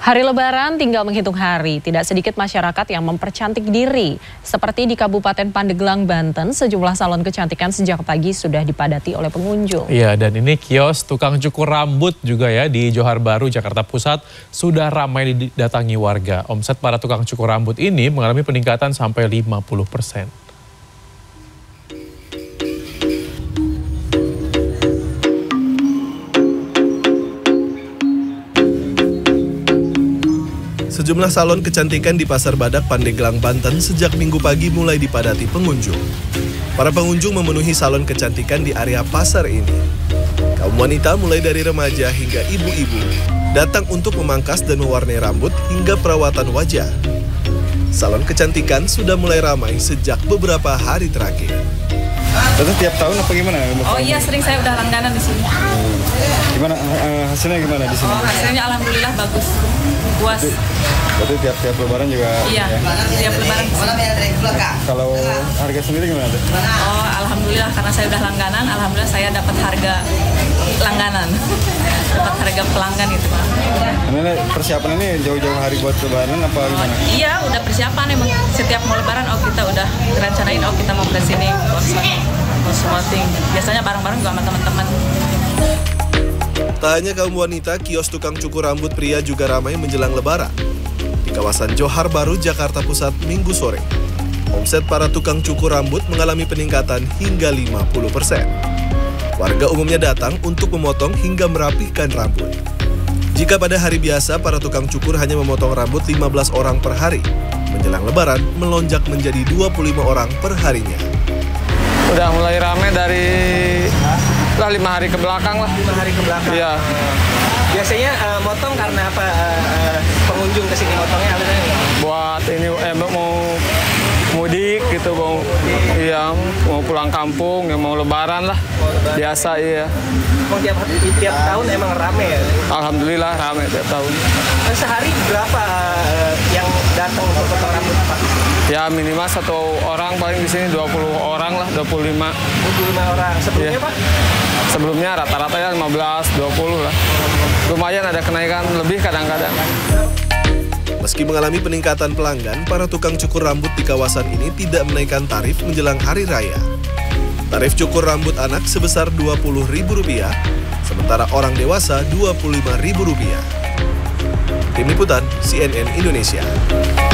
Hari Lebaran tinggal menghitung hari, tidak sedikit masyarakat yang mempercantik diri. Seperti di Kabupaten Pandeglang, Banten, sejumlah salon kecantikan sejak pagi sudah dipadati oleh pengunjung. Iya, dan ini kios tukang cukur rambut juga ya di Johar Baru, Jakarta Pusat sudah ramai didatangi warga. Omset para tukang cukur rambut ini mengalami peningkatan sampai 50%. Sejumlah salon kecantikan di Pasar Badak, Pandeglang, Banten sejak Minggu pagi mulai dipadati pengunjung. Para pengunjung memenuhi salon kecantikan di area pasar ini. Kaum wanita mulai dari remaja hingga ibu-ibu datang untuk memangkas dan mewarnai rambut hingga perawatan wajah. Salon kecantikan sudah mulai ramai sejak beberapa hari terakhir. Terus tiap tahun apa gimana? Oh iya, sering saya udah langganan di sini. Gimana hasilnya gimana di sini? Oh, hasilnya alhamdulillah bagus, puas. Berarti tiap lebaran juga? Iya, ya? Tiap lebaran. Kalau harga sendiri gimana tuh? Oh, alhamdulillah karena saya udah langganan, alhamdulillah saya dapat harga langganan, dapat harga pelanggan gitu. Ini persiapan ini jauh-jauh hari buat lebaran apa gimana? Iya, udah persiapan emang. Setiap mau lebaran, oh kita udah rencanain, oh kita mau ke sini, promoting. Biasanya bareng-bareng juga sama teman-teman. Tak hanya kaum wanita, kios tukang cukur rambut pria juga ramai menjelang lebaran. Di kawasan Johar Baru, Jakarta Pusat, Minggu sore, omset para tukang cukur rambut mengalami peningkatan hingga 50%. Warga umumnya datang untuk memotong hingga merapihkan rambut. Jika pada hari biasa, para tukang cukur hanya memotong rambut 15 orang per hari, menjelang lebaran melonjak menjadi 25 orang per harinya. Udah mulai ramai dari 5 hari ke belakang lah. 5 hari ke belakang? Iya. Biasanya motong karena apa? Pengunjung kesini motongnya alasannya? Buat ini mau mudik gitu, mau pulang kampung, mau lebaran lah. Biasa iya. Tiap tahun emang rame ya? Alhamdulillah rame tiap tahun. Sehari berapa yang datang untuk potong rambut Pak? Ya minimal 1 orang, paling di sini 20 orang lah, 25. 25 orang. Sebelumnya iya. Pak? Sebelumnya rata-rata ya 15, 20 lah. Lumayan ada kenaikan lebih kadang-kadang. Meski mengalami peningkatan pelanggan, para tukang cukur rambut di kawasan ini tidak menaikkan tarif menjelang hari raya. Tarif cukur rambut anak sebesar Rp20.000, sementara orang dewasa Rp25.000. Tim Liputan, CNN Indonesia.